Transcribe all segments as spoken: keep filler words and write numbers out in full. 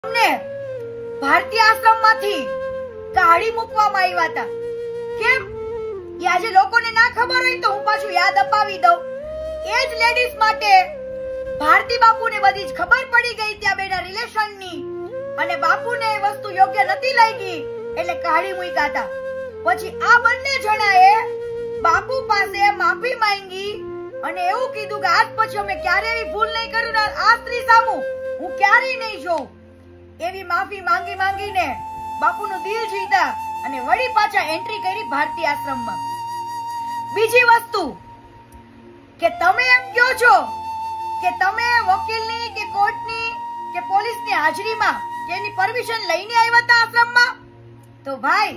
અમને ભારતીય આશ્રમમાંથી કાઢી મૂકવામાં આવ્યા હતા. કેમ? કે આજે લોકોને ના ખબર હોય તો હું પાછું યાદ અપાવી દઉં. એ જ લેડીઝ માટે ભારતી બાપુને બધી જ ખબર પડી ગઈ ત્યાં બેના રિલેશનની, અને બાપુને એ વસ્તુ યોગ્ય નથી લાગી એટલે કાઢી મૂક્યા હતા. પછી આ બંને જણાએ બાપુ પાસે માફી માંગી અને એવું કીધું કે આજ પછી અમે ક્યારેય ભૂલ નહીં કરું ને આ સ્ત્રી સામુ હું ક્યારેય નહીં જોઉં. એવી માફી માંગી માંગીને બાપુનું દિલ જીતા અને વળી પાછા એન્ટ્રી કરી ભારતીય આશ્રમમાં. બીજી વસ્તુ કે તમે એમ કહો છો કે તમે વકીલની કે કોર્ટની કે પોલીસની હાજરીમાં કે એની પરમિશન લઈને આવ્યા હતા આશ્રમમાં, તો ભાઈ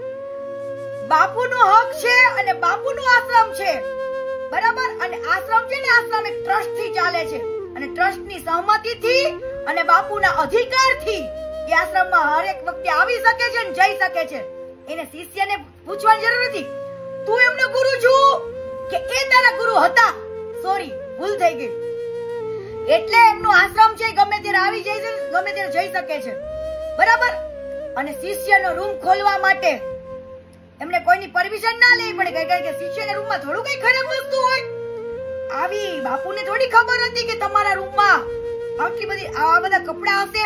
બાપુનો હક છે અને બાપુનો આશ્રમ છે, બરાબર? અને આશ્રમ છે ને, આશ્રમ એક ટ્રસ્ટ થી ચાલે છે અને ટ્રસ્ટ ની સહમતી થી અને બાપુના અધિકાર થી એ આશ્રમમાં હરેક વખતે આવી શકે છે અને જઈ શકે છે. એને શિષ્યને પૂછવાની જરૂર નથી તું એમનો ગુરુ છું કે એ તારા ગુરુ હતા. સોરી, ભૂલ થઈ ગઈ. એટલે એમનો આશ્રમ છે, ગમે ત્યારે આવી જાય છે, ગમે ત્યારે જઈ શકે છે, બરાબર? અને શિષ્યનો રૂમ ખોલવા માટે એમને કોઈની પરમિશન ના લેવી પડે, કારણ કે શિષ્યના રૂમમાં થોડું કઈ ખરાબ વસ્તુ હોય. આવી બાપુને થોડી ખબર હતી કે તમારા રૂમમાં આટલી બધી આવા બધા કપડા હશે.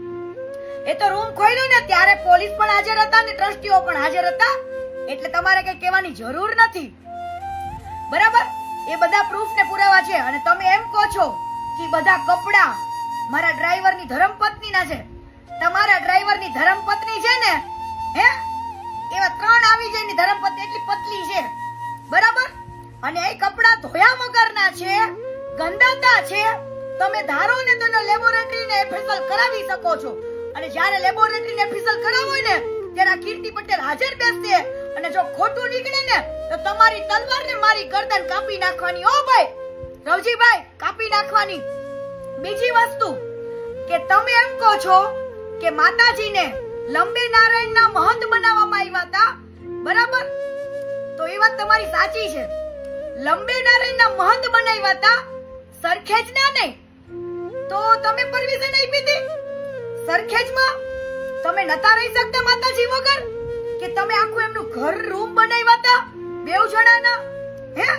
એ તો રૂમ ખોલ્યો ને ત્યારે પોલીસ પણ હાજર હતા ને ટ્રસ્ટીઓ પણ હાજર હતા, એટલે તમારે કઈ કહેવાની જરૂર નથી, બરાબર? એ બધા પ્રૂફ ને પુરાવા છે. અને તમે એમ કહો છો કે બધા કપડા મારા ડ્રાઈવરની ધર્મપત્નીના છે. તમારા ડ્રાઈવરની ધર્મપત્ની છે ને, હે, એવા ત્રણ આવી જાય ની ધર્મપત્ની એટલી પતલી છે, બરાબર? અને એ કપડા ધોયા વગરના છે, ગંદાતા છે. તમે ધારો ને તો લેબોરેટરી ને એફએસએલ કરાવી શકો છો. અને જ્યારે લેબોરેટરી ને એફએસએલ કરાવો ને ત્યારે કીર્તિ પટેલ હાજર બેસશે અને જો ખોટું નીકળે ને તો તમારી તલવાર ને મારી ગરદન કાપી નાખવાની. ઓ ભાઈ રવજીભાઈ, કાપી નાખવાની. બીજી વસ્તુ કે તમે એમ કહો છો કે માતાજીને લંબે નારાયણના મહંત બનાવવામાં આવ્યા હતા, બરાબર? તો એ વાત તમારી સાચી છે. લંબે નારાયણના મહંત બનાવ્યા હતા, સરખેજના નહીં. તો તમે પરમિશન આપી હતી સરખેજમાં? તમે નતા રહી શકતા માતાજી વગર? કે તમે આખું એમનું ઘર રૂમ બનાવ્યા હતા બેવ જણાના? હે,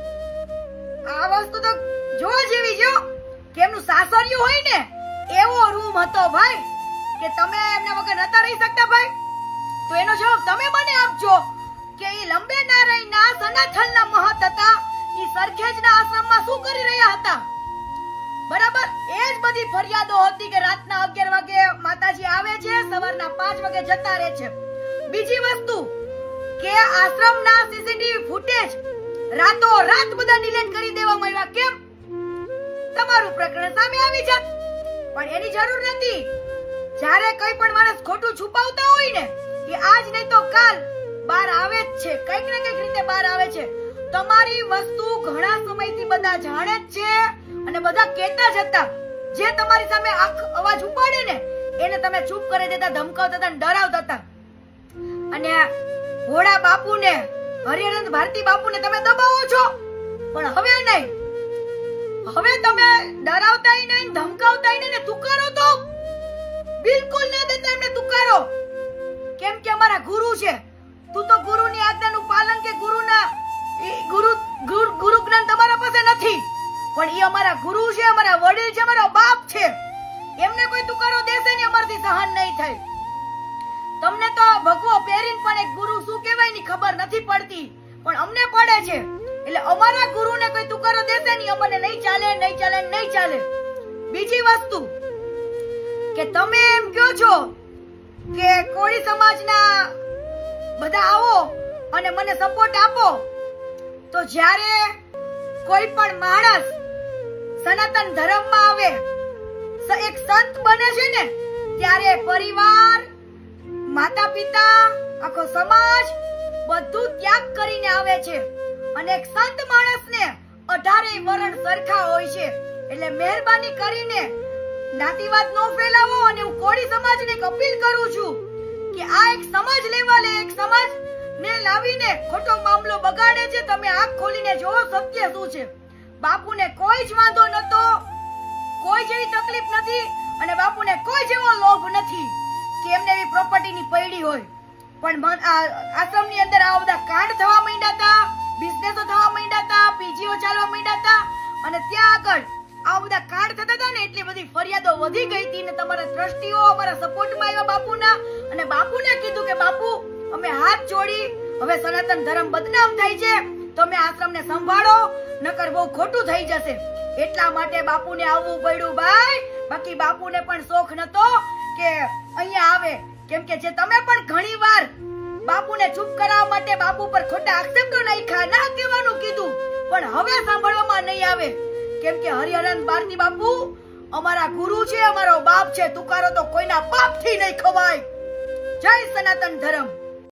આ વસ્તુ તો જોવા જેવી છે કે એમનું સાસરિયું હોય ને એવો રૂમ હતો ભાઈ, કે તમે એમના વગર નતા રહી શકતા ભાઈ. તો એનો જવાબ તમે મને આપજો કે એ લંબે નારાયણના સનાથનના મહંત હતા, એ સરખેજના આશ્રમમાં શું કરી રહ્યા હતા, બરાબર? એ જ બધી ફરિયાદો હતી કે રાતના અગિયાર વાગે માતાજી આવે છે, સવારના પાંચ વાગે જતા રહે છે. બીજી વસ્તુ કે આશ્રમના સીસીટીવી ફૂટેજ રાતો રાત બધા ડિલીટ કરી દેવામાં આવ્યા. કેમ? તમારું પ્રકરણ સામે આવી જાત, પણ એની જરૂર નથી. જ્યારે કોઈ પણ માણસ ખોટું છુપાવતા હોય ને એ આજ નહીં તો કાલ બહાર આવે જ છે, કઈક ને કઈક રીતે બહાર આવે છે. તમારી વસ્તુ ઘણા સમયથી બધા જાણે જ છે અને બધા કહેતા જ હતા. જે તમારી સામે અવાજ ઉપાડે ને એને તમે ચૂપ કરી દેતા, ધમકાવતા હતા, ડરાવતા હતા. અને ભોળા બાપુને, હરિહરન ભારતી બાપુને તમે દબાવો છો, પણ હવે નહીં. હવે તમે ડરાવતા નહીં, ધમકાવતા નહીં ને તુકારો તો બિલકુલ ના દેતા એમને તુકારો. કેમ કે અમારા ગુરુ છે. તું તો ગુરુની આજ્ઞાનું પાલન કે ગુરુના ગુરુ ગુરુ જ્ઞાન તમારા પાસે નથી, પણ એ અમારા ગુરુ છે, અમારા વડીલ છે, અમારા બાપ છે. એમને કોઈ તુકારો દેશે ને અમારથી સહન નહીં થાય. તમને તો ભગવો પહેરીને પણ એક ગુરુ શું કહેવાય ની ખબર નથી પડતી, પણ અમને પડે છે. એટલે અમારા ગુરુને કોઈ તુકારો દેશે ને અમને નહીં ચાલે, નહીં ચાલે, નહીં ચાલે. બીજી વસ્તુ કે તમે એમ કહો છો કે કોળી સમાજના બધા આવો અને મને સપોર્ટ આપો, તો જ્યારે કોઈ પણ માણસ સનાતન ધર્મમાં આવે, એક સંત બને છે ને, ત્યારે પરિવાર, માતા પિતા, આખો સમાજ બધું ત્યાગ કરીને આવે છે. અને એક સંત માણસને અઢારેય વર્ણ સરખા હોય છે. એટલે મહેરબાની કરીને જ્ઞાતિવાદ નો ફેલાવો. અને હું કોળી સમાજને એક અપીલ કરું છું કે આ એક સમાજ લેવલે એક સમાજ ને લાવીને ખોટો મામલો બગાડે છે. તમે આંખ ખોલીને જોવો સત્ય શું છે. બાપુને કોઈ જ વાંધો નતો, કોઈ જેવી તકલીફ નથી. અને બાપુને કોઈ જેવો લોભ નથી કે એમને એવી પ્રોપર્ટીની પૈડી હોય. પણ આશ્રમની અંદર આવા બધા કાંડ થવા માંડ્યા હતા, બિઝનેસો થવા માંડ્યા હતા, પીજીઓ ચાલવા માંડ્યા હતા અને ત્યાં આગળ આ બધા કાંડ થતા હતા ને એટલી બધી ફરિયાદો વધી ગઈ હતી ને તમારા ટ્રસ્ટીઓ અમારા સપોર્ટમાં આવ્યા બાપુના અને બાપુને કીધું કે બાપુ અમે હાથ જોડી હવે સનાતન ધર્મ બદનામ થાય છે તો અમે આશ્રમને સંભાળો નકર બહુ ખોટું થઈ જશે. એટલા માટે બાપુને આવવું પડ્યું ભાઈ. બાકી બાપુને પણ શોખ નતો કે અહીંયા આવે, કેમ કે જે તમે પણ ઘણી વાર બાપુને ચૂપ કરાવવા માટે બાપુ પર ખોટા આક્ષેપો નાખ્યા, ના કહેવાનું કીધું, પણ હવે સાંભળવામાં નહીં આવે કેમ કે હરિહરન ભારતી બાપુ અમારા ગુરુ છે, અમારો બાપ છે. તુકારો તો કોઈના બાપથી નહીં ખવાય. જય સનાતન ધર્મ.